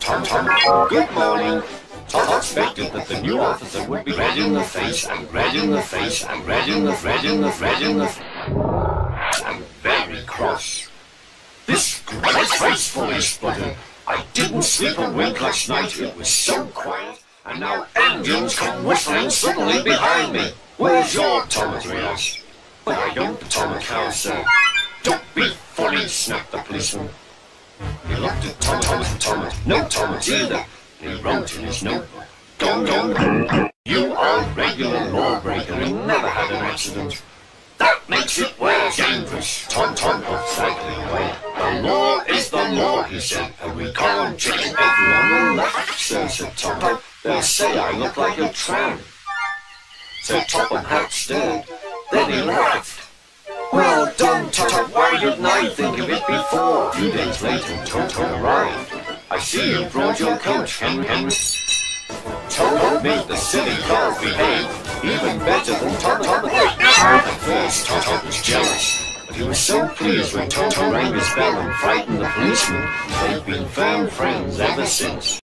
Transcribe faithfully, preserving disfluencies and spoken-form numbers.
Tom Tom. Good morning. Tom expected that the new officer would be red in the face and red in the face and red in the red in the red in the and very cross. This great graceful exploded. I didn't sleep a wink last night. It was so quiet, and now engines come whistling suddenly behind me. Where's your Tomato asked. But I don't Tom cow, sir. Don't be funny, snapped the policeman. He looked at Tom Thomas Thomas. No Thomas either. He wrote in his notebook. Gong gong. You are a regular lawbreaker and never had an accident. That makes it worse. Dangerous. Tom Tom got sadly away. The law is the law, he said, and we can't treat everyone alike, sir, said Tom. They'll say I look like a tramp. So Top and Hat stared. Then he laughed. Well done, Tom. Why didn't I think of it before? A few days later, Tom Tom arrived. I see you brought your coach, Henry Henry. Tom made the silly car behave even better than Tom Tom. At first, Tom Tom was jealous, but he was so pleased when Tom Tom rang his bell and frightened the policeman. They've been firm friends ever since.